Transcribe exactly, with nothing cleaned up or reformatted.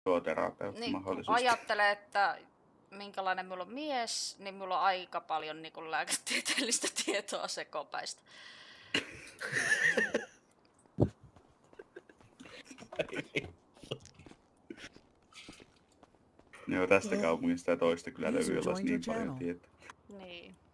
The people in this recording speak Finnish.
psykoterapeutti Niin, kun mahdollisesti. ajattelee, että minkälainen minulla on mies, niin minulla on aika paljon niin kuin lääketieteellistä tietoa sekopäistä. Joo, tästä kaupungista ja toista kyllä löytyy olla niin paljon tietoa. Niin.